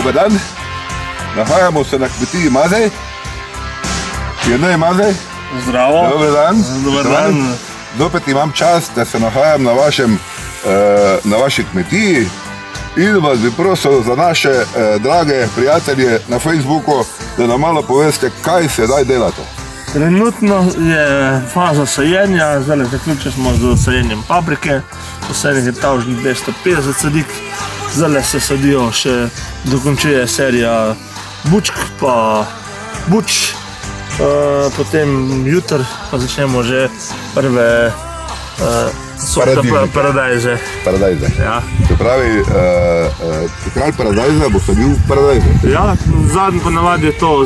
Dobar dan. Nahajamo se na kmetiji Mazej. Jedno Mazej. Zdravo. Dobar dan. Dobar dan. Zopet imam čast, da se nahajam na vaši kmetiji in vas bi prosil za naše drage prijatelje na Facebooku, da nam malo poveste, kaj sedaj delate. Trenutno je faza sajenja, zdaj zaključili smo z sajenjem paprike, posajenih je tavžnih 250 sadik, zdaj se sadijo še, dokončuje serija bučk pa buč, potem jutr pa začnemo že prve paradajze. Paradajze. Ja. Se pravi, kralj paradajza bo sadil paradajze. Ja, zadnji ponavadi je to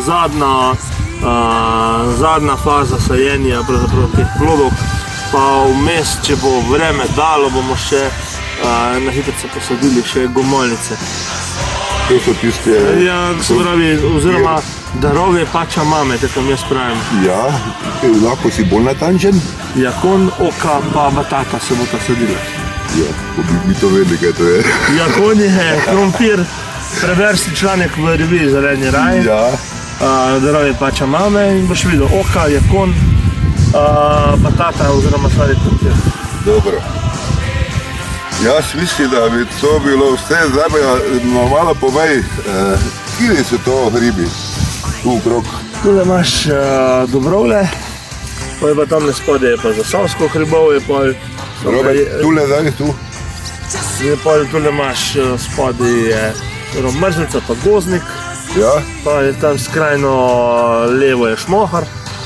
zadnja faza sajenja teh plodov, pa vmes, če bo vreme dalo, bomo še na hitrice posadili še gomolnice. To so tiste... Ja, se pravi, oziroma darove pača mame, tako jaz pravim. Ja, lahko si bolj natančen? Jakon, oka pa batata se bo ta sadila. Ja, bi to vedeli, kaj to je. Jakon je krompir, preversi članek v reviji Zeleni raj. Ja. Darove pača mame in boš videl oka, jakon, batata oziroma stvari krompir. Dobro. Jaz mislim, da bi to bilo vse. Zdaj bi malo povej, kje so to hribi tu okrog? Tule imaš Dobrovle, pa je pa tam spodaj je pa Zasavsko hribovje. Tule zdaj, tu? Tule imaš spodaj je Mrzlica pa Goznik, pa je tam skrajno levo je Šmohar.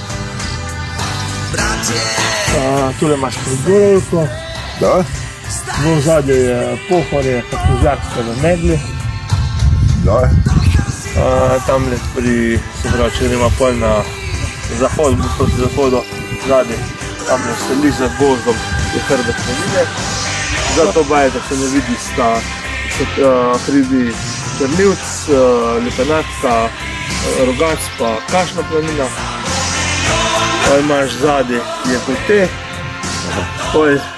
Tule imaš Predorovko. Da? V zadnje je Pohorje, pa Kozjak v Megli. Da. Tam pri, se pravi, če gremo pol na zahod, proti zahodu, zadnje, tam se li za gozdom je hrbet planine. Zato baje, da se ne vidi sta hribi Črnivc, Lepenatka, Rogac pa Kašna planina. Pa imaš zadnje je Kote,